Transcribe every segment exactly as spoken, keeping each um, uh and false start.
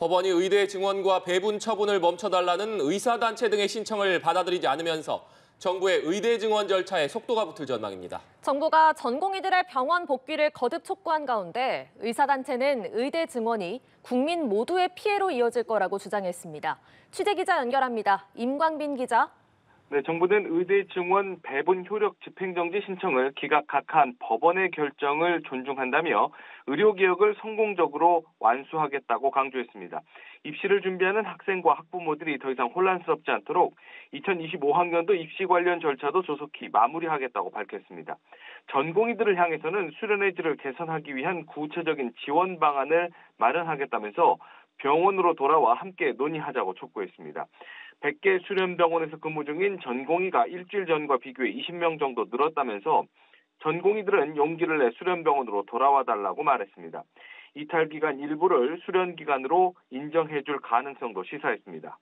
법원이 의대 증원과 배분 처분을 멈춰달라는 의사단체 등의 신청을 받아들이지 않으면서 정부의 의대 증원 절차에 속도가 붙을 전망입니다. 정부가 전공의들의 병원 복귀를 거듭 촉구한 가운데 의사단체는 의대 증원이 국민 모두의 피해로 이어질 거라고 주장했습니다. 취재기자 연결합니다. 임광빈 기자. 네, 정부는 의대 증원 배분 효력 집행정지 신청을 기각한 법원의 결정을 존중한다며 의료개혁을 성공적으로 완수하겠다고 강조했습니다. 입시를 준비하는 학생과 학부모들이 더 이상 혼란스럽지 않도록 이천이십오 학년도 입시 관련 절차도 조속히 마무리하겠다고 밝혔습니다. 전공의들을 향해서는 수련의 질을 개선하기 위한 구체적인 지원 방안을 마련하겠다면서 병원으로 돌아와 함께 논의하자고 촉구했습니다. 백 개 수련병원에서 근무 중인 전공의가 일주일 전과 비교해 이십 명 정도 늘었다면서 전공의들은 용기를 내 수련병원으로 돌아와 달라고 말했습니다. 이탈 기간 일부를 수련 기간으로 인정해 줄 가능성도 시사했습니다.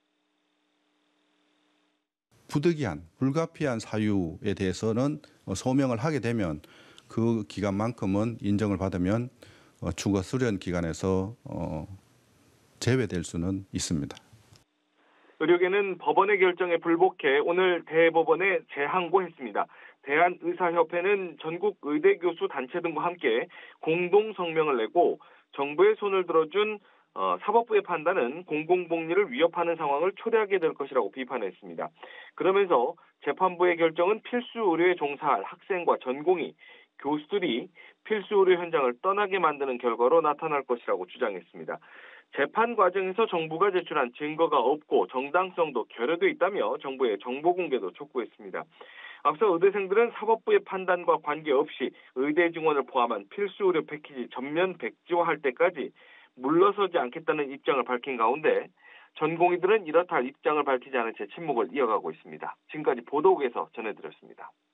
부득이한 불가피한 사유에 대해서는 소명을 하게 되면 그 기간만큼은 인정을 받으면 추가 수련 기간에서 제외될 수는 있습니다. 의료계는 법원의 결정에 불복해 오늘 대법원에 재항고했습니다. 대한의사협회는 전국 의대교수 단체 등과 함께 공동 성명을 내고 정부의 손을 들어준 어, 사법부의 판단은 공공복리를 위협하는 상황을 초래하게 될 것이라고 비판했습니다. 그러면서 재판부의 결정은 필수 의료에 종사할 학생과 전공의, 교수들이 필수 의료 현장을 떠나게 만드는 결과로 나타날 것이라고 주장했습니다. 재판 과정에서 정부가 제출한 증거가 없고 정당성도 결여돼 있다며 정부의 정보 공개도 촉구했습니다. 앞서 의대생들은 사법부의 판단과 관계없이 의대 증원을 포함한 필수 의료 패키지 전면 백지화할 때까지 물러서지 않겠다는 입장을 밝힌 가운데 전공의들은 이렇다 할 입장을 밝히지 않은 채 침묵을 이어가고 있습니다. 지금까지 보도국에서 전해드렸습니다.